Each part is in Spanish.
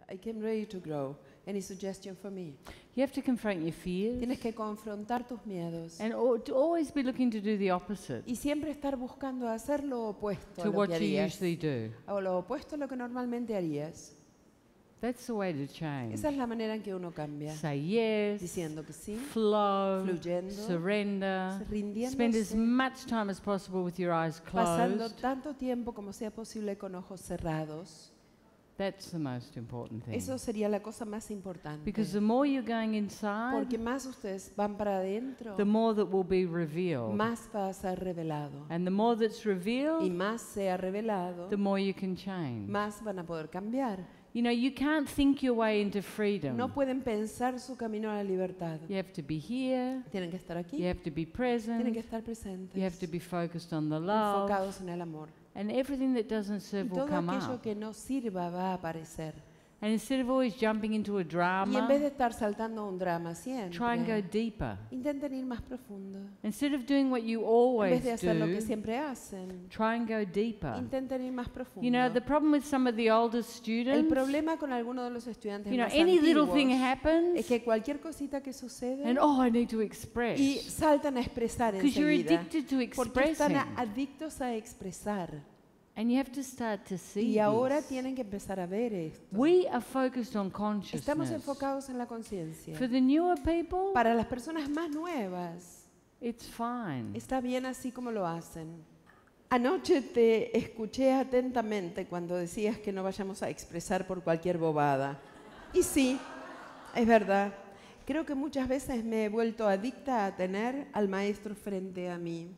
I came ready to grow. Any suggestion for me? You have to confront your fears Tienes que confrontar tus miedos and to always be looking to do the opposite y siempre estar buscando hacer lo opuesto a to lo what que you harías, usually do. o lo opuesto a lo que normalmente harías. That's the way to change. Esa es la manera en que uno cambia, Say yes, diciendo que sí, flow, fluyendo, surrender, rindiéndose, spend as much time as possible with your eyes pasando closed. tanto tiempo como sea posible con ojos cerrados. That's the most important thing. Eso sería la cosa más importante. Because the more you're going inside, Porque más ustedes van para adentro, the more that will be revealed. más va a ser revelado. And the more that's Y revealed, más sea revelado, the more you can change. más van a poder cambiar. You know, you can't think your way into No freedom. pueden pensar su camino a la libertad. You have to be here, Tienen que estar aquí, you have to be tienen que present, estar presentes, you have to be focused on the love, enfocados en el amor. and everything that doesn't Y serve will todo come aquello up. que no sirva va a aparecer. And instead of always jumping into a Y en vez de drama, estar saltando a un drama try and go siempre, deeper. intenten ir más profundo. Instead of doing what you En always vez de hacer lo que do, siempre hacen, try and go deeper. intenten ir más You profundo. know, the problem with some of the older El students, problema con algunos de los estudiantes you know, más any little antiguos thing es happens, que cualquier cosita que sucede and oh, I need to express. y saltan a expresar Because you're enseguida. addicted to Porque están expressing. adictos a expresar. And you have to start to see Y ahora this. tienen que empezar a ver esto. We are focused on Estamos consciousness. enfocados en la conciencia. For the newer people, Para las personas más nuevas, it's fine. está bien así como lo hacen. Anoche te escuché atentamente cuando decías que no vayamos a expresar por cualquier bobada. Y sí, es verdad. Creo que muchas veces me he vuelto adicta a tener al maestro frente a mí.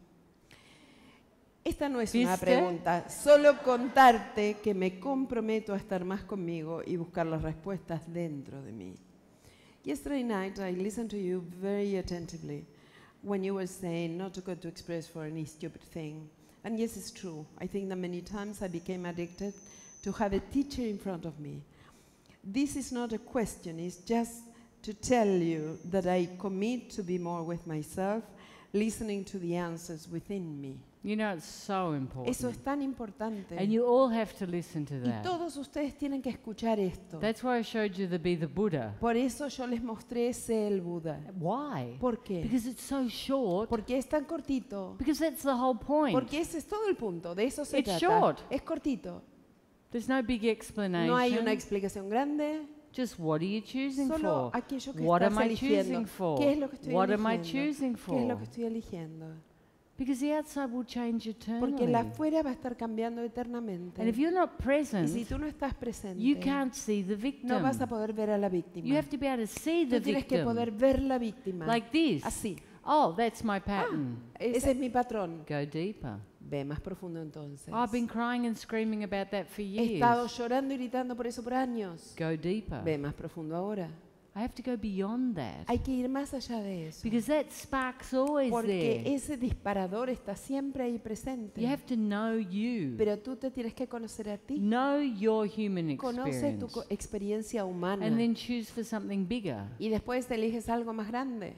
Esta no es una ¿Viste? pregunta, solo contarte que me comprometo a estar más conmigo y buscar las respuestas dentro de mí. Yesterday night I listened to you very attentively when you were saying not to go to express for any stupid thing. And yes, it's true. I think that many times I became addicted to have a teacher in front of me. This is not a question, it's just to tell you that I commit to be more with myself, listening to the answers within me. You know, it's so important. Eso es tan importante. And you all have to listen to Y that. todos ustedes tienen que escuchar esto. That's why I showed you the Be the Buddha. Por eso yo les mostré ese el Buda. Why? ¿Por qué? Because it's so short. Porque es tan cortito. Because that's the whole point. Porque ese es todo el punto. De eso se It's trata. short. Es cortito. There's no big explanation. No hay una explicación grande. Just what are you choosing Solo for? aquello que What estás am I eligiendo. choosing for? ¿Qué es lo que estoy What am I eligiendo? choosing ¿Qué es lo for? que estoy eligiendo? Because the outside will change Porque la eternally. afuera va a estar cambiando eternamente. And if you're not Y si present, tú no estás presente, you can't see the no vas a victim. poder ver a la víctima. You have to be able to see the Tú tienes que poder victim. ver la víctima. Like this. Así. Oh, that's my pattern. Ese es mi patrón. Go deeper. Ve más profundo entonces. I've been crying and screaming about that for He estado years. llorando y gritando por eso por años. Go deeper. Ve más profundo ahora. I have to go beyond that. Hay que ir más allá de eso. Because that spark's always Porque there. ese disparador está siempre ahí presente. You have to know you. Pero tú te tienes que conocer a ti. Know your human Conoce tu experience. experiencia humana. And then choose for something bigger. Y después te eliges algo más grande.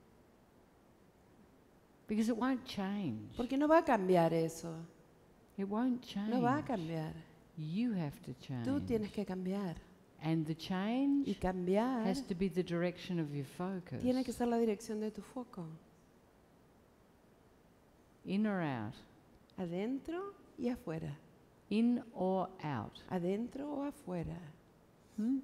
Because it won't change. Porque no va a cambiar eso. It won't change. No va a cambiar. You have to change. Tú tienes que cambiar. And the Y change cambiar has to be the direction of your focus. tiene que ser la dirección de tu foco. In or out. Adentro y afuera. In or out. Adentro o afuera. Hmm?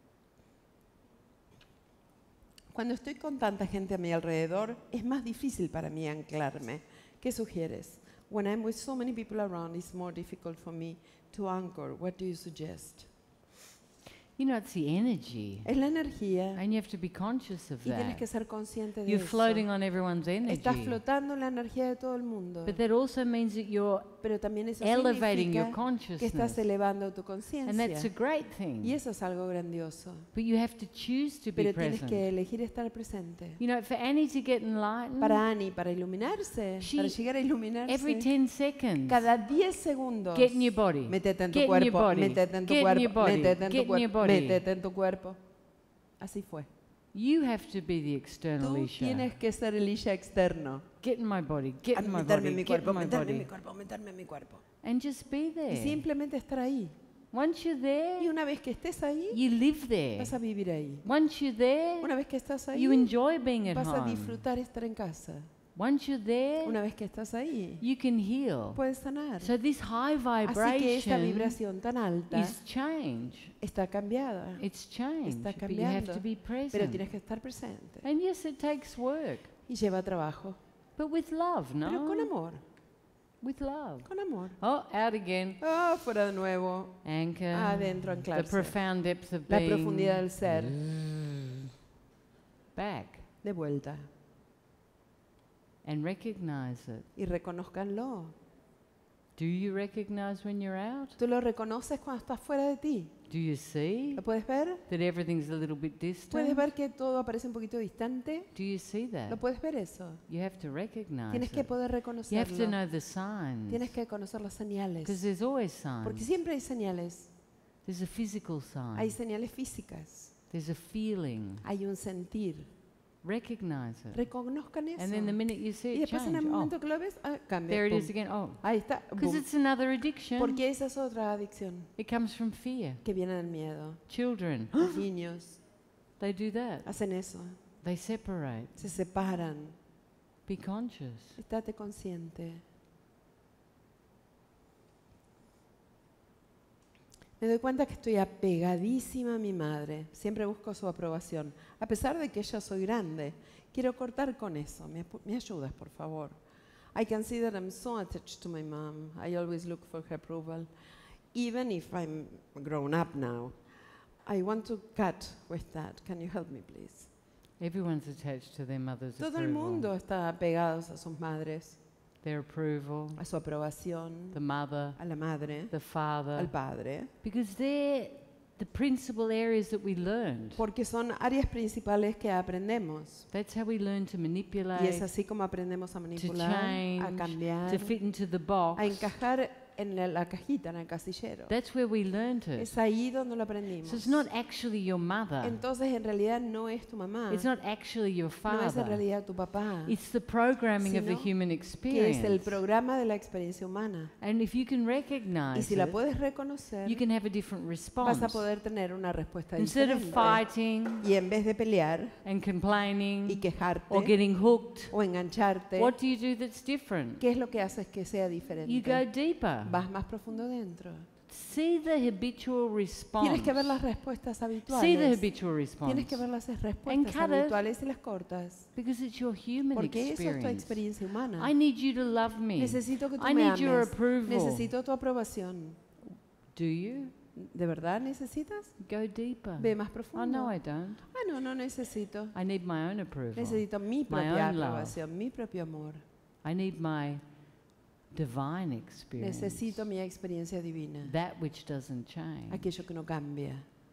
Cuando estoy con tanta gente a mi alrededor, es más difícil para mí anclarme. ¿Qué sugieres? When I'm with so many people around, it's more difficult for me to anchor. What do you suggest? You know, it's the energy. Es la energía And you have to be conscious of y tienes que that. ser consciente de You're eso. floating on everyone's Estás energy. flotando en la energía de todo el mundo. But that also means that you're, Pero también eso elevating your significa consciousness. que estás elevando tu and that's a conciencia. great Y thing. eso es algo grandioso. But you have to choose to be Pero tienes present. que elegir estar presente. You know, for Annie to get enlightened, Para Annie, para iluminarse, She- para llegar a iluminarse, every 10 seconds, cada 10 segundos, get in your body. métete en tu Get in your cuerpo, body. métete en tu Get in cuerpo, your body. métete en Get tu in your cuerpo, body. métete en tu cuerpo. Así fue. You have to be the external Tú Isha. tienes que ser el Isha externo. Get in my body, get in my Meterme body, en mi get cuerpo, in my meterme en body. mi cuerpo, meterme en mi cuerpo. And just be Y there. simplemente estar ahí. Once you're Y there, una vez que estés ahí, you live there. vas a vivir ahí. Once you're there, Una vez que estás ahí, you enjoy being at vas a home. disfrutar estar en casa. Once you're there, Una vez que estás ahí, you can heal. puedes sanar. So this high Así que esta vibration vibración tan alta is change. está cambiada, It's change, está but you have cambiando, to be pero present. tienes que estar presente. And yes, it takes work, Y lleva trabajo, but with love, pero con no? amor, With love. con amor. Oh, out again. Ah, fuera de nuevo, Anchor. adentro, The anclarse. profound depth of La being. profundidad del ser, Back. de vuelta. And recognize it. Y reconózcanlo. Do you recognize when you're out? Tú lo reconoces cuando estás fuera de ti. Do you see ¿Lo puedes ver? that everything's a little bit ¿Puedes distant? ver que todo aparece un poquito distante? Do you see that? ¿Lo puedes ver eso? You have to recognize Tienes que it. poder You have to reconocerlo. know the signs. Tienes que conocer las Because señales. there's always Porque signs. siempre hay señales. There's a physical Hay sign. señales físicas. There's a feeling. Hay un sentir. Recognize it. Reconozcan eso. And then the minute you see Y it después en change, el oh, momento que lo ves, cambia. there it pum. is again. Oh, Ahí está. because boom. it's another addiction. Porque esa es otra adicción It comes from fear. que viene del miedo. Children, Los niños they do that. hacen eso. They separate. Se separan. Be conscious. Estate consciente. Me doy cuenta que estoy apegadísima a mi madre. Siempre busco su aprobación. A pesar de que ya soy grande. Quiero cortar con eso. ¿Me ayudas, por favor? I can see that I'm so attached to my mom. I always look for her approval. Even if I'm grown up now. I want to cut with that. Can you help me, please? Everyone's attached to their mother's Todo el approval. mundo está apegados a sus madres, Their approval, a su aprobación, the mother, a la madre, the al father, padre, because they're the principal areas that we learned. porque son áreas principales que aprendemos. That's how we learn to Y es manipulate, así como aprendemos a to manipular, a change, cambiar, to fit into the box. a encajar en la cajita, en el casillero. That's where we learned it. Es ahí donde lo aprendimos. So it's not actually your mother. Entonces, en realidad no es tu mamá, It's not actually your no es en father. realidad tu papá, It's the programming of the Sino human que es el experience. programa de la experiencia humana. And if you can Y recognize si la it, puedes reconocer, you can have a different vas response. a poder tener una respuesta Instead of diferente. fighting Y en vez de pelear and y complaining quejarte or getting hooked, o engancharte, what do you do that's different? ¿qué es lo que haces que sea You diferente? go deeper. Vas más profundo dentro. See the habitual response. Tienes que ver las respuestas See the habituales. habitual response. Tienes que ver las And respuestas cut it. habituales y las cortas. Because it's your human Porque eso es tu experience. experiencia humana. I need you to love me. Necesito que tú I me need your ames. approval. Necesito tu aprobación. Do you? ¿De verdad necesitas? Go deeper. Ve más Oh, profundo. no, I don't. Ah, no, no necesito. I need my own approval. Necesito mi My propia own love. aprobación, mi propio amor. I need my divine experience. Necesito mi experiencia divina. That which doesn't change. Aquello que no cambia.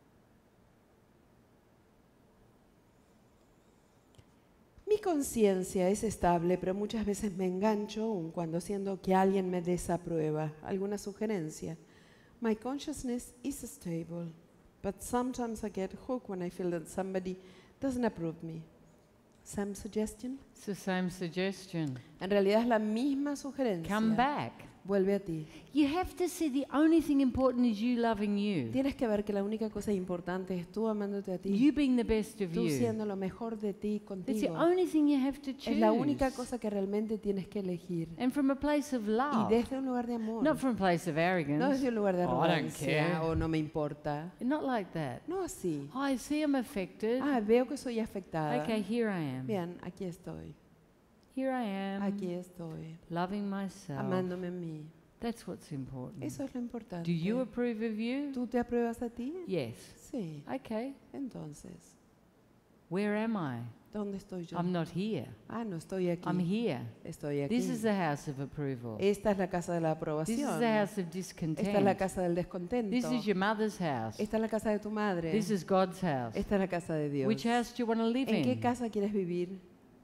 Mi conciencia es estable, pero muchas veces me engancho aun cuando siento que alguien me desaprueba. ¿Alguna sugerencia? My consciousness is stable, but sometimes I get hooked when I feel that somebody doesn't approve me. Some suggestion? It's the same suggestion. En realidad es la misma sugerencia. Come back. Vuelve a ti. You have to see the only thing important is you loving you. Tienes que ver que la única cosa importante es tú amándote a ti. You being the best of Tú you. siendo lo mejor de ti That's the contigo. only thing you have to choose. Es la única cosa que realmente tienes que elegir. And from a place of Y love. desde un lugar de amor. Not from a place of No arrogance. desde un lugar de Oh, I don't arrogancia care. o no me importa. Not like that. No así. Oh, I see I'm affected. Ah, veo que soy afectada. Okay, here I am. Bien, aquí estoy. Here I am. Aquí estoy. Loving myself. Amándome a mí. That's what's important. Eso es lo importante. Do you approve of you? ¿Tú te apruebas a ti? Yes. Sí. Okay. Entonces, Where am I? ¿dónde estoy yo? I'm not here. Ah, no estoy aquí. I'm here. Estoy aquí. This is the house of approval. Esta es la casa de la This aprobación. is the house of Esta es la discontent. casa del descontento. This is your mother's house. Esta es la casa de tu madre. This is God's house. Esta es la casa de Dios. Which house do you want to live ¿En qué in? casa quieres vivir?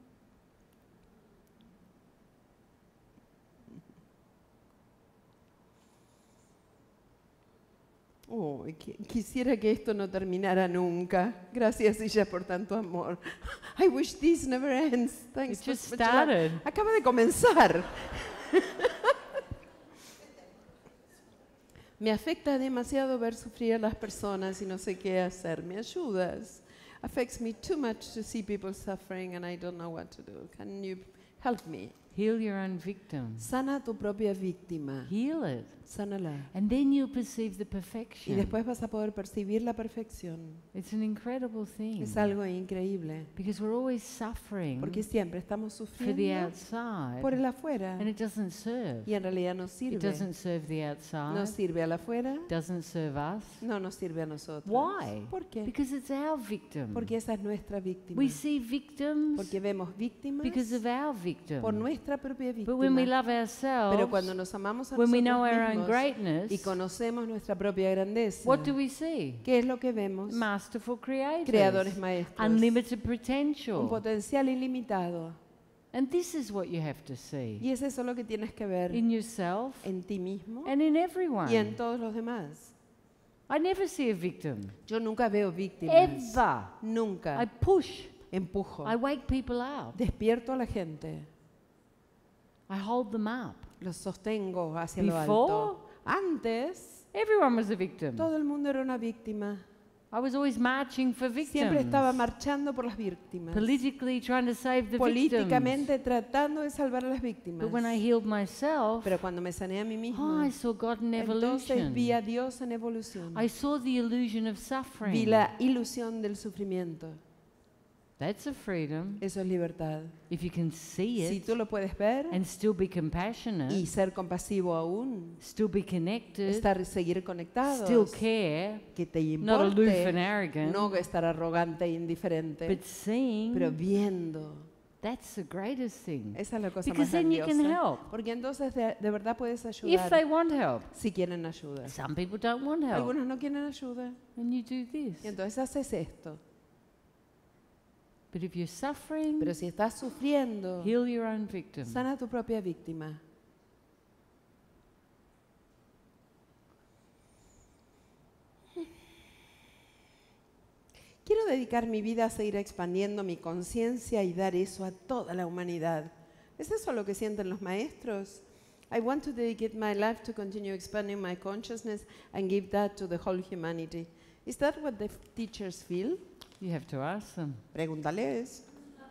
Oh, quisiera que esto no terminara nunca. Gracias, Illa, por tanto amor. I wish this never ends. Thanks It just for such a- started. Acaba de comenzar. Me afecta demasiado ver sufrir a las personas y no sé qué hacer. ¿Me ayudas? Affects me too much to see people suffering and I don't know what to do. Can you help me? Heal your own victim. Sana a tu propia víctima. Heal it. Sánala. And then you'll perceive the Y perfection. después vas a poder percibir la perfección. It's an incredible thing. Es algo increíble. Because we're always suffering Porque siempre estamos for the sufriendo outside. por el afuera. And it doesn't serve. Y en realidad no It sirve. doesn't serve the No outside. sirve al afuera, Doesn't serve us. no nos sirve a nosotros. Why? ¿Por qué? Because it's our victim. Porque esa es nuestra víctima. We see victims Porque vemos víctimas because of our victim. por nuestra propia But when we víctima. love ourselves, Pero cuando nos amamos a when we nosotros know our own mismos greatness, y conocemos nuestra propia grandeza, what do we see? ¿qué es lo que vemos? Masterful creators. Creadores maestros. Unlimited Un potential. potencial ilimitado. And this is what you have to see Y es eso lo que tienes que ver in yourself en ti mismo and in everyone. y en todos los demás. I never see a victim. Yo nunca veo víctimas. Ever. Nunca. I push. Empujo. I wake people up. Despierto a la gente. I hold them up. Los sostengo hacia lo Before, alto. Antes, everyone was a victim. todo el mundo era una víctima. I was always marching for Siempre estaba victims. marchando por las víctimas. Politically trying to save the victims. Políticamente tratando de salvar a las víctimas. But when I healed myself, Pero cuando me sané a mí oh, misma, I saw God in entonces evolution. vi a Dios en evolución. I saw the illusion of Vi suffering. la ilusión del sufrimiento. That's a freedom. Eso es libertad. If you can see Si it tú lo puedes ver and still be y compassionate, ser compasivo aún, still be connected, seguir conectados, still care, que te not aloof and importe, arrogant, no estar arrogante e indiferente, but seeing, pero viendo. that's the greatest thing. Esa es la cosa Because más then you can grandiosa. help. Porque entonces de verdad puedes If ayudar they want help. si quieren ayuda. Some people don't want help. Algunos no quieren ayuda And you do this. y entonces haces esto. But if you're suffering, Pero si estás sufriendo, heal your own victim. sana a tu propia víctima. Quiero dedicar mi vida a seguir expandiendo mi conciencia y dar eso a toda la humanidad. ¿Es eso lo que sienten los maestros? I want to dedicate my life to continue expanding my consciousness and give that to the whole humanity. Is that what the teachers feel? You have to ask them. Pregúntales.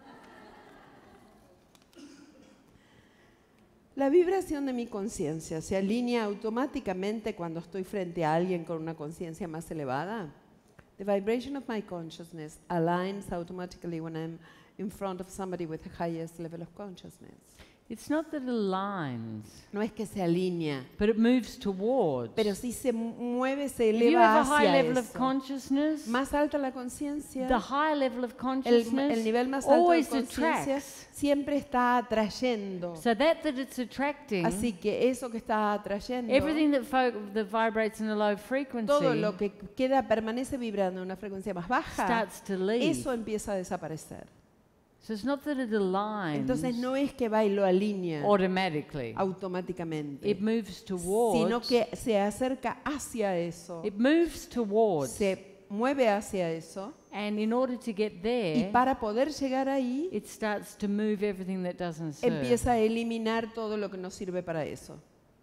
La vibración de mi conciencia se alinea automáticamente cuando estoy frente a alguien con una conciencia más elevada. The vibration of my consciousness aligns automatically when I'm in front of somebody with the highest level of consciousness. It's not that it aligns, No es que se alinea, but it moves towards. pero sí se mueve, se If you eleva have a high hacia level of eso. consciousness, Más alta la conciencia, the higher level of el consciousness nivel más alto de always conciencia attracts. siempre está atrayendo. So that it's attracting, Así que eso que está atrayendo, everything that vibrates in a low frequency todo lo que queda permanece vibrando en una frecuencia más baja, starts to leave. eso empieza a desaparecer. So it's not that it aligns Entonces no es que va y lo alinea automatically. automáticamente, It moves towards. sino que se acerca hacia eso, It moves towards. se mueve hacia eso, And in order to get y there, para poder llegar ahí, it starts to move everything that doesn't serve. empieza a eliminar todo lo que no sirve para eso.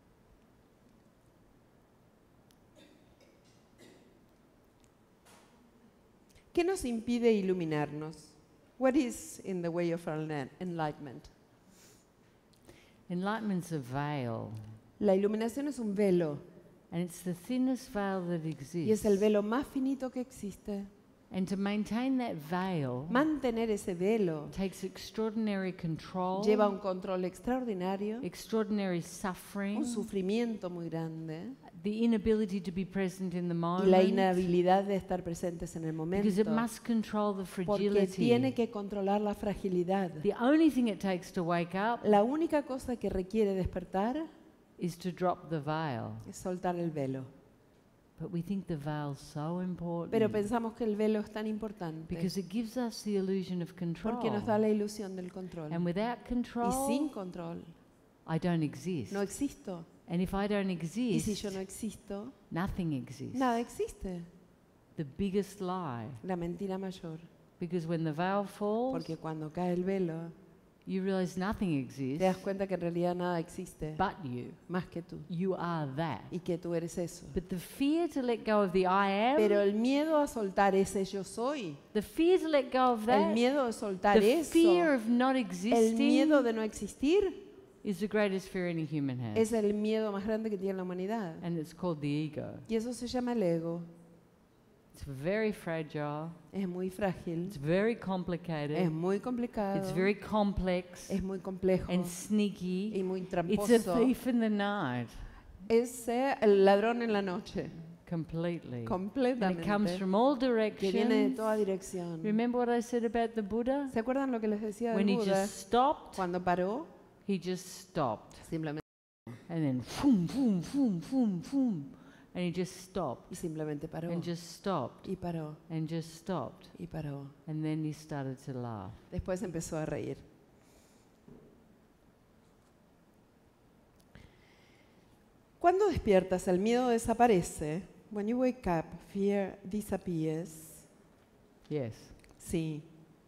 ¿Qué nos impide iluminarnos? What is in the way of our enlightenment? Enlightenment's a veil, La iluminación es un velo and it's the thinnest veil that y exists. es el velo más finito que existe. And to maintain that veil Mantener ese velo takes extraordinary control, lleva un control extraordinario, extraordinary un suffering, sufrimiento muy grande the inability to be present in the y la moment, inhabilidad de estar presentes en el because it momento, must control the porque fragility. tiene que controlar la fragilidad. The only thing it takes to wake up La única cosa que requiere despertar is to drop the veil. es soltar el velo. But we think the veil's so important Pero pensamos que el velo es tan importante because it gives us the illusion of control. porque nos da la ilusión del control. And without Y control, sin control I don't exist. no existo. And if I don't Y si exist, yo no existo, nothing exists. nada existe. The biggest lie. La mentira mayor. Because when the veil falls, Porque cuando cae el velo, you realize nothing te das exists cuenta que en realidad nada existe but you. más que tú You are that. y que tú eres eso. But the fear to let go of the I Pero am, el miedo a soltar ese yo soy, the fear to let go of el that, miedo de soltar the fear eso, of not el existing miedo de no existir, is the greatest fear any human has. es el miedo más grande que tiene la humanidad. And it's called the ego. Y eso se llama el ego. It's very fragile. Es muy frágil, It's very es complicated. muy complicado, It's very complex es muy complejo and sneaky. y muy It's a tramposo. thief in the night, Es el ladrón en la noche, completely. And it comes completamente, from all que viene de directions. toda dirección. Remember what I said about the Buddha? ¿Se acuerdan lo que les decía When del he Buda? just stopped, Cuando paró, he just stopped. simplemente, And then, boom, boom, boom, boom, boom. And he just stopped. y simplemente paró, And just stopped. y paró, And just stopped. y paró. And then he started to laugh. Después empezó a reír. Cuando despiertas, el miedo desaparece. When you wake up, fear disappears. Yes. Sí.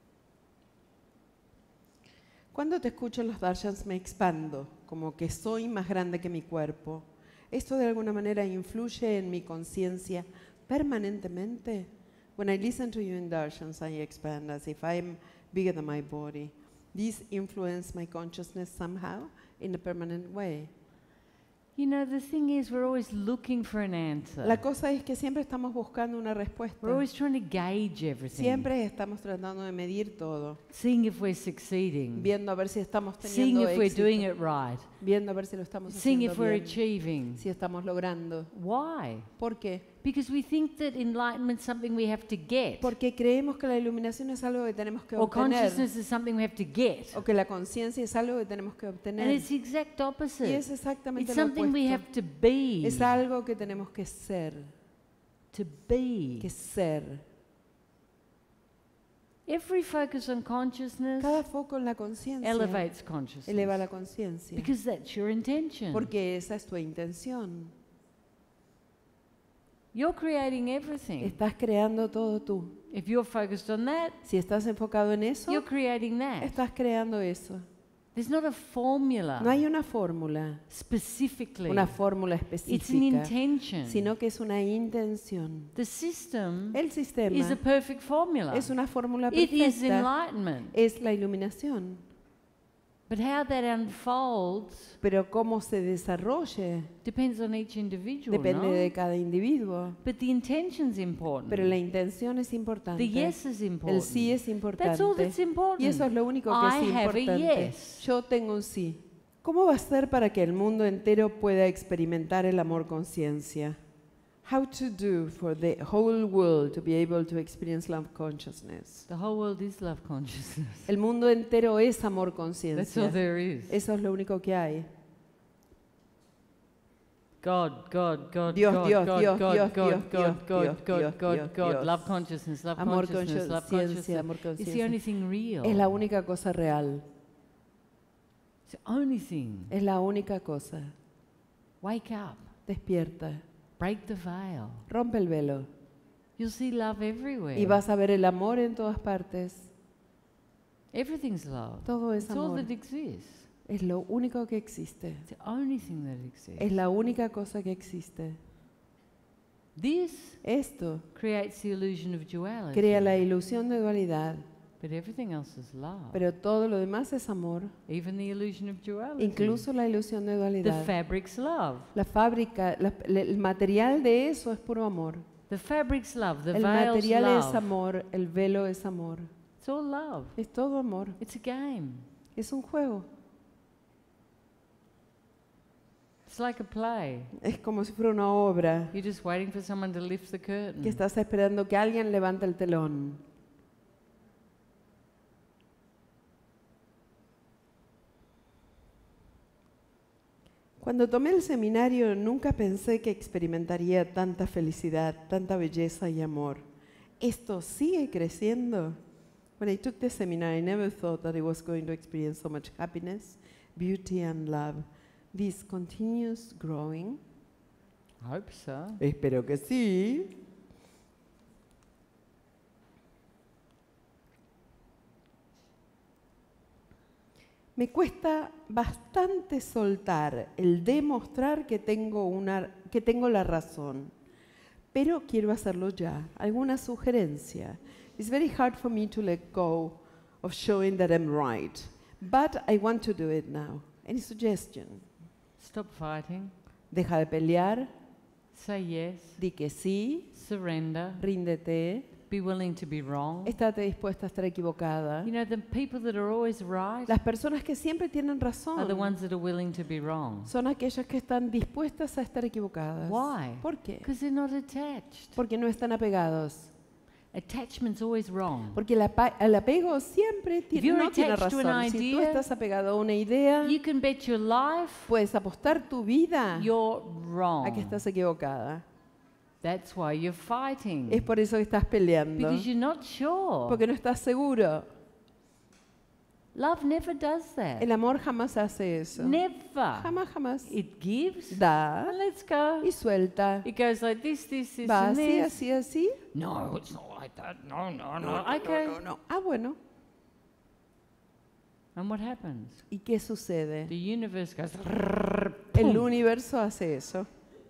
Cuando te escucho en los darshans me expando, como que soy más grande que mi cuerpo. ¿Esto de alguna manera influye en mi conciencia permanentemente? When I listen to you in darshans, I expand as if I'm bigger than my body. These influence my consciousness somehow in a permanent way. You know, the thing is, we're always looking for an answer. La cosa es que siempre estamos buscando una respuesta. We're always trying to gauge everything. Siempre estamos tratando de medir todo, Seeing if we're succeeding. viendo a ver si estamos Seeing teniendo if we're éxito, doing it right. viendo a ver si lo estamos Seeing haciendo if we're bien, achieving. si estamos logrando. Why? ¿Por qué? Because we think that enlightenment's something we have to get. Porque creemos que la iluminación es algo que tenemos que Or obtener, consciousness is something we have to get. o que la conciencia es algo que tenemos que And obtener. it's the exact Y opposite. es exactamente It's lo something we have opuesto. to be. Es algo que tenemos que ser, To be. que ser. Every focus on consciousness Cada foco en la conciencia elevates consciousness. eleva la conciencia, Because that's your intention. porque esa es tu intención. You're creating everything. Estás creando todo tú. If you're focused on that, Si estás enfocado en eso, you're creating that. estás creando eso. There's not a formula No hay una fórmula, specifically. una fórmula It's an específica, intention. sino que es una intención. The system El is a sistema perfect formula. es una fórmula It is perfecta, enlightenment. es la iluminación. But how that unfolds Pero cómo se desarrolle depends on each individual, depende no? de cada individuo. But the intention's important. Pero la intención es importante. The yes is El important. sí es That's all importante. that's important. Y eso es lo único que es I have a importante. yes. Yo tengo un sí. ¿Cómo va a ser para que el mundo entero pueda experimentar el amor conciencia? How to do for the whole world to be able to experience love consciousness? The whole world is love consciousness. El mundo entero es amor That's all conciencia. there is. Eso es lo único que hay. God, God, God, Dios, God, Dios, God, Dios, God, Dios, God, Dios, God, Dios, God, Dios, God, Dios, God, Dios, God. Dios. Love consciousness, love Amor consciousness, love conciencia, consciousness. amor It's the conciencia. only thing real. Es la única cosa real. It's the only thing. Es la única cosa. Wake up. Despierta. Break the veil. Rompe el velo. You'll see love everywhere. Y vas a ver el amor en todas partes. Everything's love. Todo es It's all amor. that exists. Es lo único que existe. It's the only thing that exists. Es la única cosa que existe. This Esto creates the illusion of duality. crea la ilusión de dualidad, But everything else is love. pero todo lo demás es amor, Even the illusion of duality. incluso la ilusión de The dualidad. fabric's love. La fábrica, el material de eso es puro amor. The fabric's love. The El veil's material es love. amor, el velo es amor. It's all love. Es todo amor. It's a game. Es un juego. It's like a play. Es como si fuera una obra You're just waiting for someone to lift the curtain. que estás esperando que alguien levante el telón. Cuando tomé el seminario nunca pensé que experimentaría tanta felicidad, tanta belleza y amor. Esto sigue creciendo. When I took the seminar, I never thought that I was going to experience so much happiness, beauty and love. This continues growing. I hope so. Espero que sí. Me cuesta bastante soltar el demostrar que tengo la razón, pero quiero hacerlo ya. ¿Alguna sugerencia? It's very hard for me to let go of showing that I'm right, but I want to do it now. Any suggestion? Stop fighting. Deja de pelear, Say yes. di que sí, Surrender. ríndete, Be willing to be wrong. estate dispuesta a estar equivocada. You know, the people that are always right Las personas que siempre tienen are the razón ones that are willing to be wrong. son aquellas que están dispuestas a estar equivocadas. Why? ¿Por qué? Because they're not attached. Porque no están apegados. Attachment's always wrong. Porque el apego siempre If you're no tiene attached to an razón. Si tú idea, estás apegado a una idea, You can bet your life puedes apostar tu vida you're a que wrong. estás equivocada. That's why you're fighting. Es por eso que estás peleando. Because you're not sure. Porque no estás seguro. Love never does that. El amor jamás hace eso. Never. Jamás, jamás. It gives. Da And let's go. y suelta. It goes like this, Va and así, this. así, así. No, it's not like that. No. No, Okay. no. Ah, bueno. And what happens? ¿Y qué sucede? The universe goes. El universo hace eso.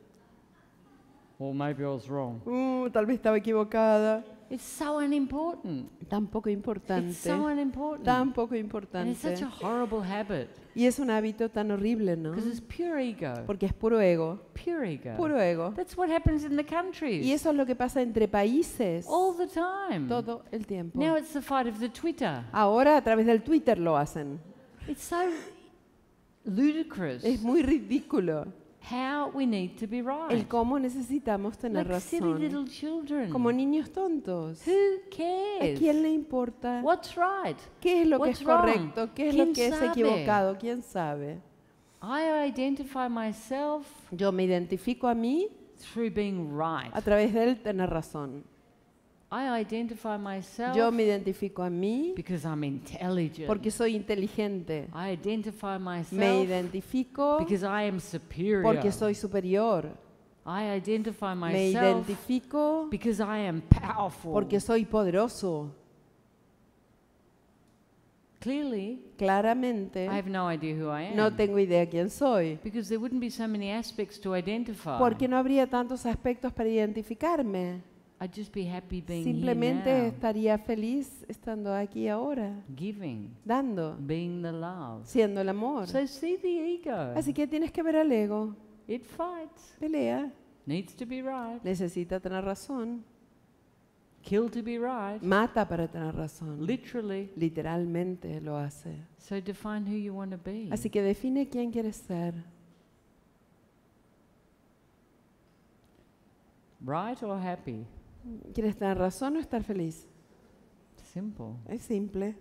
Or maybe I was wrong. Tal vez estaba equivocada. It's so unimportant. Tan poco importante. It's so unimportant. Tan poco And it's such importante. a horrible habit. Y es un hábito tan horrible, ¿no? Because it's pure ego. Porque es puro ego. Pure ego. Puro ego. That's what happens in the countries. Y eso es lo que pasa entre países All the time. todo el tiempo. Now it's the fight of the Twitter. Ahora a través del Twitter lo hacen. It's so ludicrous Es muy ridículo how we need to be right. el cómo necesitamos tener Like silly razón. little children. Como niños tontos. Who ¿A cares? quién le importa? What's right? ¿Qué es lo que es What's wrong? correcto? ¿Qué es lo ¿Quién que es sabe? equivocado? ¿Quién sabe? I identify myself Yo me identifico a mí through being right. a través de él tener razón. I identify myself Yo me identifico a mí because I'm intelligent. porque soy inteligente. I identify Me myself identifico because I am superior. porque soy superior. I identify Me myself identifico because I am powerful. porque soy poderoso. Clearly, Claramente, I have no idea who I am. no tengo idea quién soy. Because there wouldn't be so many aspects to identify. Porque no habría tantos aspectos para identificarme. I'd just be happy being Simplemente here now, estaría feliz estando aquí ahora, giving, dando, being the love. siendo el amor. So see the ego. Así que tienes que ver al ego. It fights, Pelea, needs to be right, necesita tener razón. kill to be right, Mata para tener razón. literally. Literalmente lo hace. So define who you want to be. Así que define quién quieres ser. Right or happy? ¿Quieres tener razón o estar feliz? Simple. Es simple.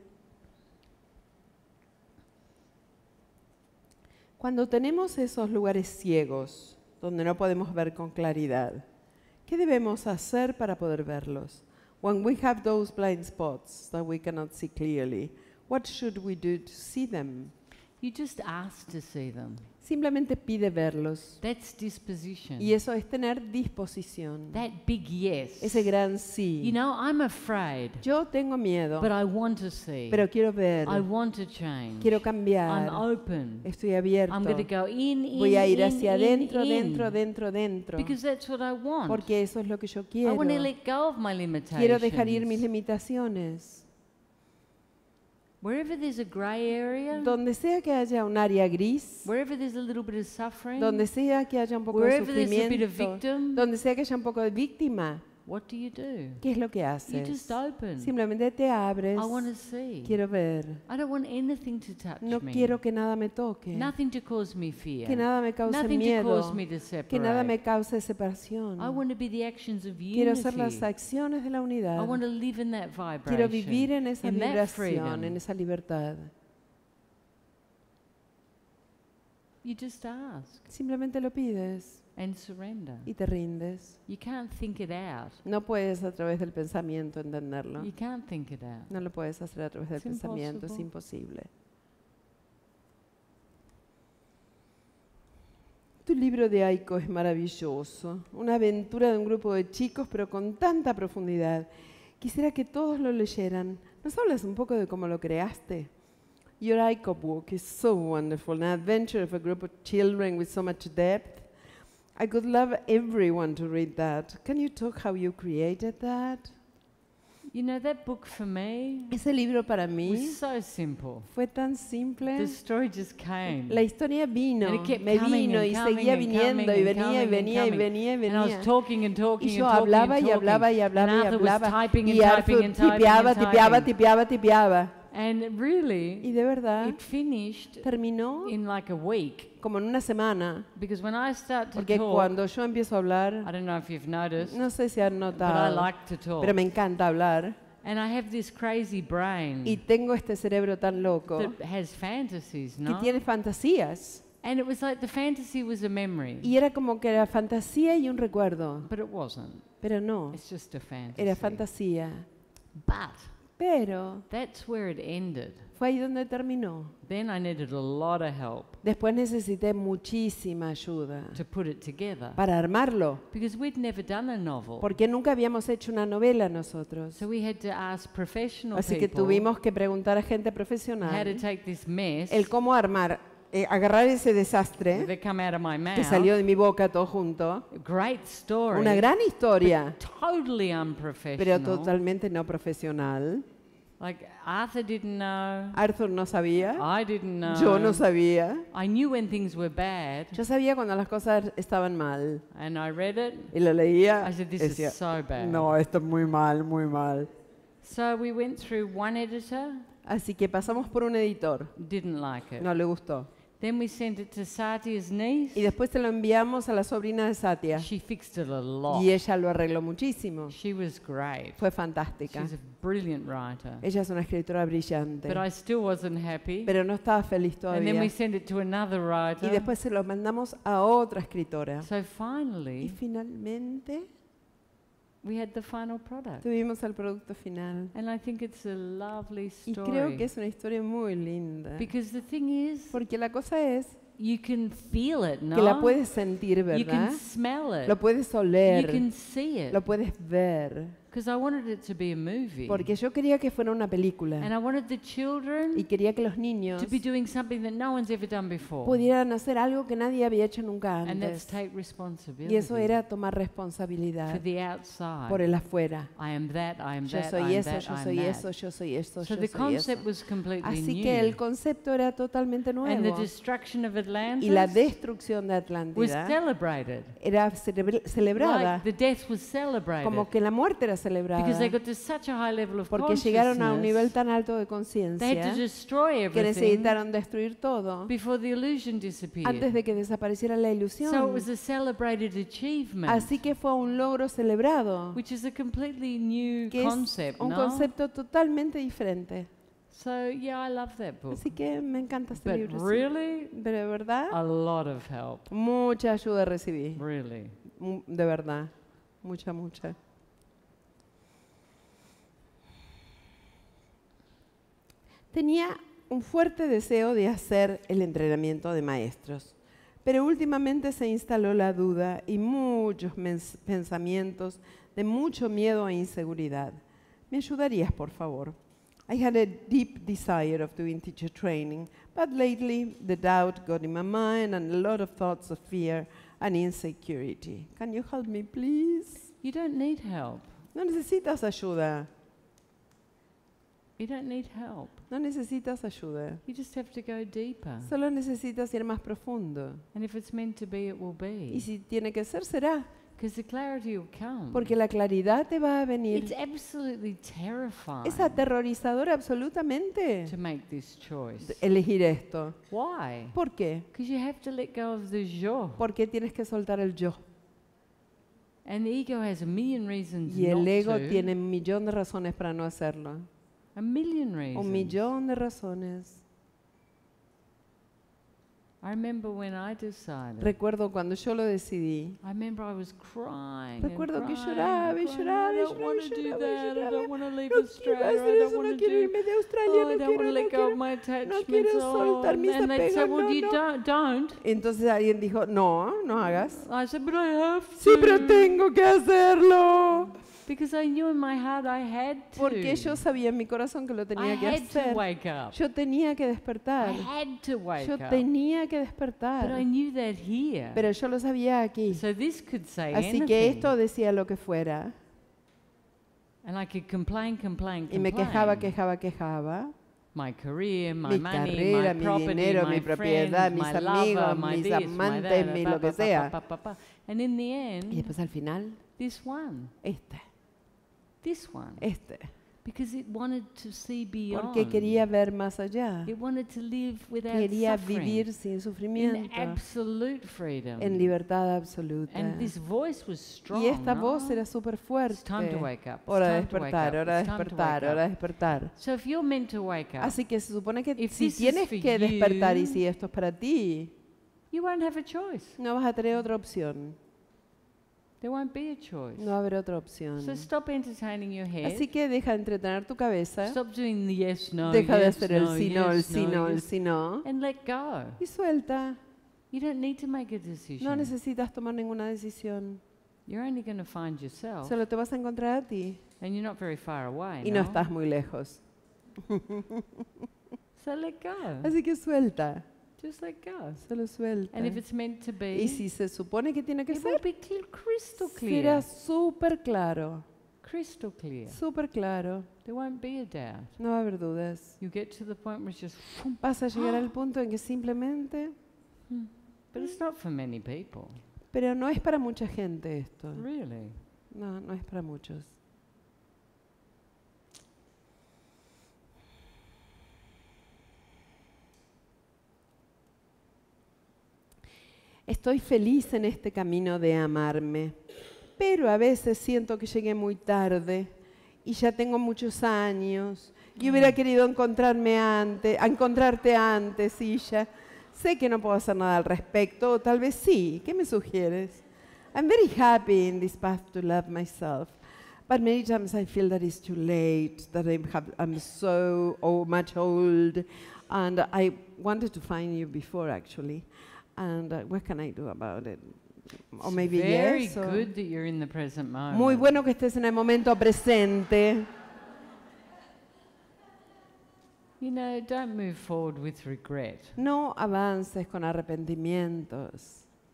Cuando tenemos esos lugares ciegos, donde no podemos ver con claridad, ¿qué debemos hacer para poder verlos? When we have those blind spots that we cannot see clearly, what should we do to see them? You just ask to see them. Simplemente pide verlos. That's disposition. Y eso es tener disposición. That big yes. Ese gran sí. You know, I'm afraid, Yo tengo miedo, but I want to see. pero quiero ver, I want to change. quiero I'm cambiar, open. estoy abierto. I'm going to go in, Voy a ir in, hacia in, adentro, in, dentro, dentro, dentro. Because that's what I want. Porque eso es lo que yo I quiero. want to let go of my limitations. Quiero dejar ir mis limitaciones. Wherever there's a grey area, Donde sea que haya un área gris, wherever there's a little bit of suffering, donde sea que haya un poco de wherever there's a bit of sufrimiento, victim, donde sea que haya un poco de víctima, what do you do? ¿qué es lo que You haces? just open. Simplemente te abres. I want to see. Quiero ver. I don't want anything to touch No me. quiero que nada me toque. Nothing to cause me fear. Que nada me cause Nothing to miedo. cause me to separate. Que nada me cause separación. I want to be the actions of Quiero hacer las unity. acciones de la unidad. I want to live in that vibration. Quiero vivir en esa in that vibración, freedom. en esa libertad. You just ask Simplemente lo pides and surrender. y te rindes. You can't think it out. No puedes a través del pensamiento entenderlo. You can't think it out. No lo puedes hacer a través del It's pensamiento, es impossible. imposible. Tu libro de Aiko es maravilloso, una aventura de un grupo de chicos, pero con tanta profundidad. Quisiera que todos lo leyeran. ¿Nos hablas un poco de cómo lo creaste? Your ICOP book is so wonderful, an adventure of a group of children with so much depth. I could love everyone to read that. Can you talk how you created that? You know, that book for me Ese libro para mí was so simple. fue tan simple. The story just came. La historia vino, And it kept me coming vino and y coming seguía and viniendo coming y and venía y coming and venía y coming. venía y And I was venía. talking and talking Y and yo talking hablaba and y hablaba y hablaba and y Arthur was hablaba. typing and Y typing Arthur and typing tipeaba, and tipeaba, typing. tipeaba, tipeaba. And Y really, de verdad it finished terminó in like a week. como en una semana. Because when I start to Porque talk, cuando yo empiezo a hablar, I don't know if you've noticed, no sé si han but I notado, like to talk. pero me encanta hablar. And I have this crazy brain Y tengo este cerebro tan loco that has fantasies, que no? tiene fantasías. And it was like the fantasy was a memory, Y era como que era fantasía y un recuerdo. but it wasn't. Pero no, It's just a fantasy. era fantasía. But Pero that's where it ended. fue ahí donde terminó. Then I needed a lot of help Después necesité muchísima ayuda to put it together para armarlo, because we'd never done a novel. porque nunca habíamos hecho una novela nosotros. So we had to ask professional Así que people tuvimos que preguntar a gente how to profesional take this mess el cómo armar, agarrar ese that desastre come out of my que salió mouth. de mi boca todo junto. Great story. Una gran historia, Totally pero unprofessional. totalmente no profesional. Like Arthur didn't know. Arthur no sabía, I didn't know. yo no sabía. I knew when things were bad, Yo sabía cuando las cosas estaban mal and I read it. y lo leía. I said, "This Decía, is so bad." no, esto es muy mal, muy mal. So we went through one editor. Así que pasamos por un editor, Didn't like it. no le gustó. Then we sent it to Satya's niece. Y después se lo enviamos a la sobrina de Satya. She fixed it a lot. Y ella lo arregló muchísimo. She was great. Fue fantástica. She's a brilliant writer. Ella es una escritora brillante. But I still wasn't happy. Pero no estaba feliz And then we todavía. sent it to another Y writer. después se lo mandamos a otra escritora. So Y finally, finalmente we had the final product. tuvimos el producto final. And I think it's a lovely Y creo que story. es una historia muy linda. Because the thing is, Porque la cosa es you can feel it, no? que la puedes sentir, You can ¿verdad? smell it. Lo puedes You oler, can see it. lo puedes ver. Because I wanted it to be a movie. Porque yo quería que fuera una película. And I wanted the Y children quería que los niños to be doing something that no one's ever done before. pudieran hacer algo que nadie había hecho nunca And that's antes. take Y responsibility eso era tomar for responsabilidad the outside. por el afuera. I am that, I am Yo that, I soy am eso, that, yo I am soy that. eso, yo soy esto, So yo the soy concept eso. was completely Así que el new. concepto era totalmente And the nuevo. destruction of Y la Atlantis destrucción de was Atlántida celebrated. era celebrada, Like the death was celebrated. como que la muerte era Because they celebrada, got to such a high level of porque llegaron a un nivel consciousness, tan alto de they had to conciencia destroy que everything necesitaron destruir todo before the illusion antes disappeared. de que desapareciera la So it ilusión. was a celebrated achievement, Así que fue un logro celebrado, which is a completely new que es concept, un no? concepto totalmente diferente. So yeah, I love that book. Así que me encanta este But libro. sí. really, Pero de verdad, a lot of help. mucha ayuda recibí. Really. De verdad, mucha, mucha. Tenía un fuerte deseo de hacer el entrenamiento de maestros, pero últimamente se instaló la duda y muchos pensamientos de mucho miedo e inseguridad. ¿Me ayudarías, por favor? I had a deep desire of doing teacher training, but lately the doubt got in my mind and a lot of thoughts of fear and insecurity. Can you help me, please? You don't need help. No necesitas ayuda. You don't need help. No necesitas ayuda. You just have to go deeper. Solo necesitas ir más profundo. And if it's meant to be, it will Y be. si tiene que ser, será. Because the clarity will come. Porque la claridad te va a It's venir. absolutely terrifying Es aterrorizador absolutamente to make this choice. elegir esto. Why? ¿Por qué? Because you have to let go of the yo. Porque tienes que soltar el yo. And the ego has a million reasons Y el not ego to. tiene un millón de razones para no hacerlo. A million reasons. Un millón de razones. I remember when I decided. Recuerdo cuando yo lo decidí. I remember I was crying. Recuerdo and que crying lloraba y and crying. lloraba I y don't lloraba want y to do lloraba y that. I lloraba. don't want to leave No quiero Australia. I hacer don't eso, want no to quiero do. irme de Australia, Oh, I no don't want to quiero, let no go of quiero. my attachments. quiero Oh, soltar mis and they'd say, apegos, well, no, you no. don't. Entonces alguien dijo, no, no hagas. I said, but I have to. Sí, pero tengo que hacerlo. Because I knew in my heart I had to. Porque yo sabía en mi corazón que lo I tenía que had hacer. to wake up. Yo tenía que I despertar. had to wake Yo up. tenía que But I despertar. knew that here. Pero yo lo sabía aquí. So this could say Así que anything. esto decía lo que fuera. And I could complain. Y me quejaba. My career, my Mi money, carrera, my mi property, dinero, my mi propiedad, friends, mis my amigos, lover, my mis this, my amantes, that, mi pa, lo que pa, pa, sea. pa, pa, pa. And in the Y end, después al final, this one. This one. Because it wanted to see beyond. Porque quería ver más allá. It wanted to live without Quería suffering. vivir sin In sufrimiento, absolute freedom. en libertad absoluta. And this voice was strong. Y esta no? voz era súper It's time to fuerte. wake up. It's Hora de time to wake despertar, up. hora de It's time to despertar, wake hora de up. despertar. So if you're meant to wake up, Así que se supone que If si this is tienes for que despertar y you, si esto es para ti, you won't have a choice. no vas a tener otra opción. There won't be a choice. No va a haber otra opción. So stop entertaining your head. Así que deja de entretener tu cabeza. Stop doing the yes, no, Deja de yes, hacer el no, sí, no, el yes, sí, no, el yes, sí, no. and let go. Y suelta. You don't need to make a decision. No necesitas tomar ninguna decisión. You're only going to find yourself, Solo te vas a encontrar a ti. and you're not very far away. Y no estás muy lejos. So let go. Así que suelta. Just let go. Solo suelta. And if it's meant to be, Y si se supone que tiene que it will ser, be crystal será clear. súper claro. Crystal clear. Súper claro. There won't be a doubt. No va a haber dudas. You get to the point where it's just, Vas a llegar al punto en que simplemente... but it's not for many people, Pero no es para mucha gente esto. really. No, no es para muchos. Estoy feliz en este camino de amarme, pero a veces siento que llegué muy tarde y ya tengo muchos años y hubiera querido encontrarte antes y ya sé que no puedo hacer nada al respecto, o tal vez sí. ¿Qué me sugieres? I'm very happy in this path to love myself, but many times I feel that it's too late, that I'm so much old, and I wanted to find you before actually. And what can I do about it? Or maybe Very yes. or- good that you're in the present moment. Muy bueno que estés en el momento presente. You know, don't move forward with regret. No avances con arrepentimientos.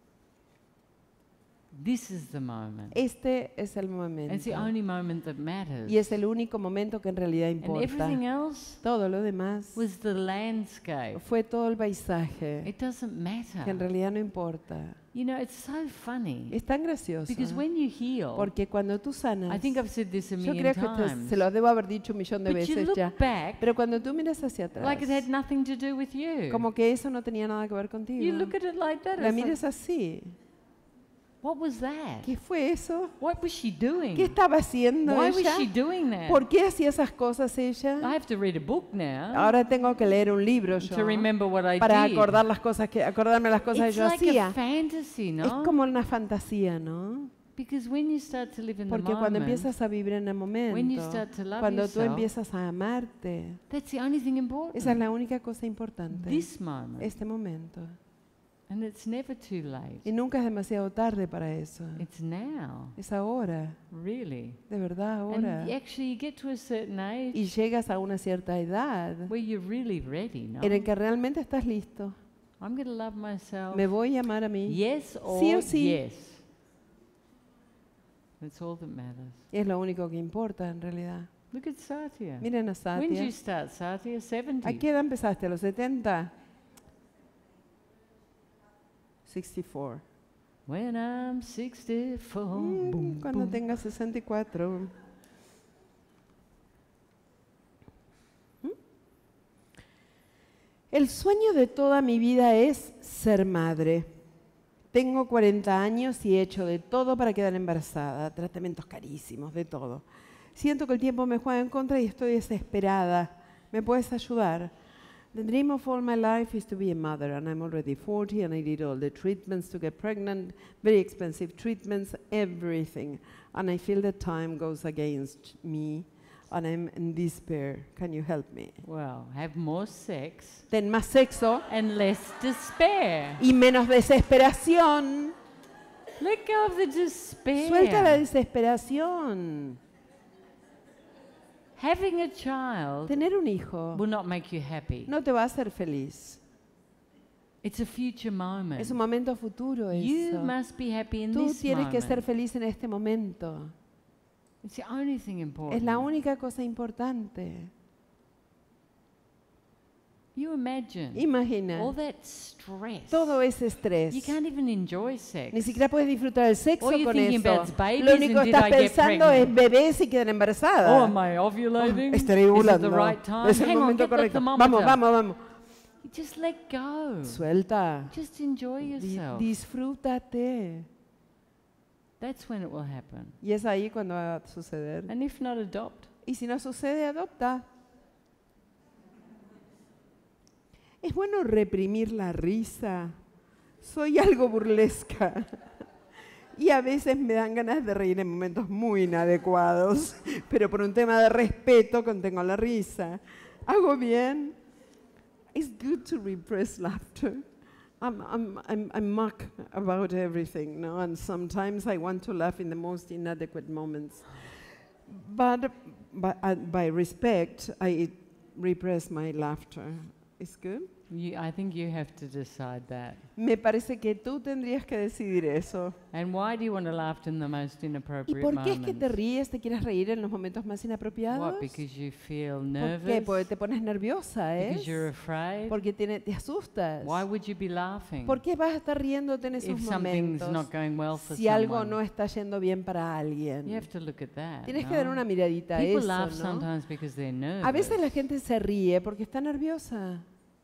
This is the moment. Este es el And it's the momento. only moment that matters. Y es el único momento que en realidad And importa. everything else Todo lo demás was the landscape. fue todo el paisaje, It doesn't que en matter. realidad no importa. You know, it's so funny. Es tan gracioso. Because when you heal, Porque cuando tú I sanas, think I've said this a yo million creo que times, se lo debo haber dicho un millón de but you veces look ya. back Pero cuando tú miras hacia atrás, like it had nothing to do with you. como que eso no tenía nada que ver You contigo. look at it like that. La It's like, miras así. what was that? ¿Qué fue eso? What was she doing? ¿Qué estaba haciendo Why was ella? she doing that? ¿Por qué hacía esas cosas I ella? have to read a book now Ahora tengo que leer un libro yo to remember what I para did. acordarme las cosas que It's yo like a hacía. fantasy, Es no? como una fantasía, ¿no? Because when you start to live in the Porque cuando moment, empiezas a vivir en el when you momento, start to love cuando tú yourself, empiezas a amarte, that's the only thing important. esa es la única cosa importante. This moment. Este momento. And it's never too late. Y nunca es demasiado tarde para eso. It's now, Es ahora, really. de verdad ahora. And actually you get to a certain age Y llegas a una cierta edad where you're really ready, no? en el que realmente estás listo. I'm going to love myself. Me voy a amar a mí. Yes or Sí o sí. yes. That's all that matters. Y es lo único que importa en realidad. Look at Satya. Miren a When did Satya. you start, Satya? 70. ¿A qué edad empezaste? ¿A los 70? 64. When I'm 64. boom, Cuando boom. tenga 64. El sueño de toda mi vida es ser madre. Tengo 40 años y he hecho de todo para quedar embarazada, tratamientos carísimos, de todo. Siento que el tiempo me juega en contra y estoy desesperada. ¿Me puedes ayudar? The dream of all my life is to be a mother, and I'm already 40 and I did all the treatments to get pregnant, very expensive treatments, everything. And I feel that time goes against me and I'm in despair. Can you help me? Well, have more sex Ten más sexo and less despair. y menos desesperación. Let go of the despair. Suelta la desesperación. Having a child Tener un hijo will not make you happy. no te va a hacer feliz. It's a future moment. Es un momento futuro You eso. must be happy in Tú this tienes que ser moment. feliz en este momento. It's the only thing important. Es la única cosa importante. You imagine Imagina all that stress. todo ese estrés. You can't even enjoy sex. Ni siquiera puedes disfrutar el sexo All you're con thinking eso. about is babies Lo único and que did estás I get pensando es pregnant? bebés y quedan embarazadas. Oh, am I ovulating? Estaré Is it ovulando. the right time? Es el Hang on, momento get the correcto. thermometer. Vamos. Just let go. Suelta. Just enjoy yourself. Disfrútate. That's when it will happen. Y es ahí cuando va a suceder. And if not, adopt. Y si no sucede, adopta. Es bueno reprimir la risa. Soy algo burlesca. Y a veces me dan ganas de reír en momentos muy inadecuados. Pero por un tema de respeto contengo la risa. ¿Hago bien? It's good to repress laughter. I'm mock about everything, no? And sometimes I want to laugh in the most inadequate moments. But by respect, I repress my laughter. It's good. I think you have to decide that. Me parece que tú tendrías que decidir eso. And why do you want to laugh in the most ¿Y inappropriate por qué es que moments? te ríes, te quieres reír en los momentos más inapropiados? What? Because you feel ¿Por qué? nervous? Porque te pones nerviosa, Because ¿eh? you're afraid? Porque te asustas. Why would you be laughing ¿Por qué vas a estar riéndote en esos if something's momentos not going well for si algo someone? no está yendo bien para alguien? You have to look at that. Tienes no? que dar una miradita a People eso, laugh ¿no? sometimes because they're nervous. A veces la gente se ríe porque está nerviosa.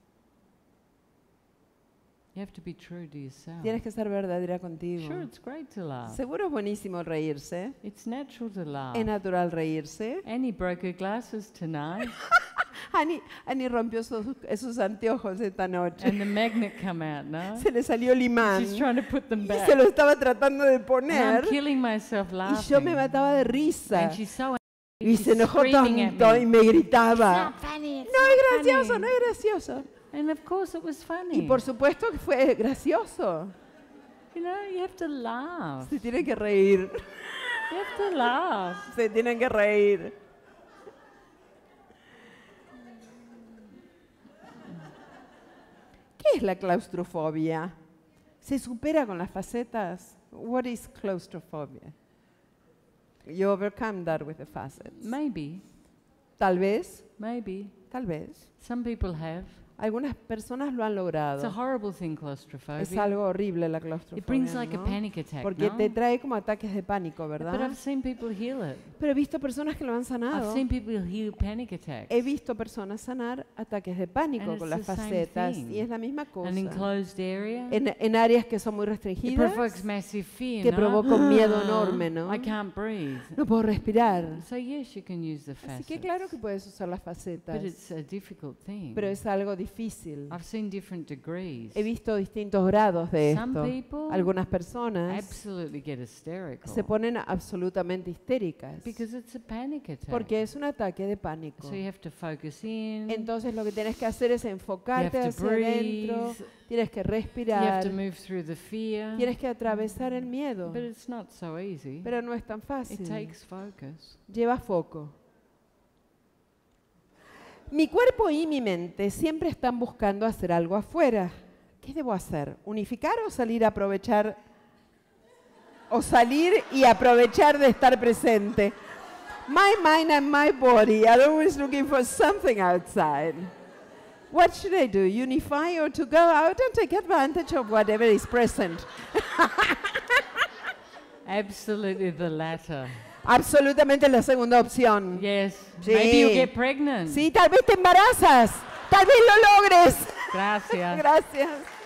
You have to be true to yourself. Tienes que ser verdadera contigo. Sure, it's great to laugh. Seguro es buenísimo reírse. It's natural to laugh. Es natural reírse. Annie broke her glasses tonight, Annie rompió esos anteojos esta noche. and the magnet come out, no? Se le salió el imán She's trying to put them y back. se lo estaba tratando de And I'm poner killing myself y laughing. yo me mataba de risa. And she's so Y angry, se she's enojó screaming at tanto me. y me It's gritaba. not funny, it's No es not gracioso, funny. no es gracioso. And of course it was funny. Y por supuesto que fue gracioso. You know, you have to laugh. Se tienen que reír. You have to laugh. Se tienen que reír. ¿Qué es la claustrofobia? ¿Se supera con las facetas? What is claustrophobia? You overcome that with the facets. Maybe, Tal vez, maybe. tal vez. Some people have. Algunas personas lo han It's a logrado. horrible thing, claustrophobia. Es algo horrible la It claustrofobia, brings like a ¿no? panic attack, Porque no? te trae como ataques de pánico, But ¿verdad? I've seen people heal it. Pero he visto personas que lo han I've sanado. seen people heal panic attacks. He visto personas sanar ataques de pánico And con it's las the same facetas thing. y es la misma cosa. An enclosed area. En áreas que son muy It restringidas, provokes massive fear, que no? provoca un miedo enorme, ¿no? I can't breathe. no puedo respirar. So yes, you can use the Así facets. que claro que puedes usar las facetas, But it's a difficult thing. pero es algo difícil. I've seen different degrees. He visto distintos grados de Some esto. people Algunas personas absolutely get hysterical se ponen absolutamente histéricas because it's a panic attack. porque es un ataque de pánico. So you have to focus in. Entonces lo que tienes que hacer es You enfocarte have to hacia breathe. adentro, tienes que You have respirar, to move through the fear. tienes que atravesar el miedo, But it's not so easy. pero no es tan It fácil. takes focus. Lleva foco. Mi cuerpo y mi mente siempre están buscando hacer algo afuera. ¿Qué debo hacer? ¿Unificar o salir a aprovechar? O salir y aprovechar de estar presente. My mind and my body are always looking for something outside. What should I do? Unify or to go out and take advantage of whatever is present? Absolutely the latter. Absolutamente la segunda opción. Yes. Sí. Maybe you'll get pregnant. Sí, tal vez te embarazas. Tal vez lo logres. Gracias. Gracias.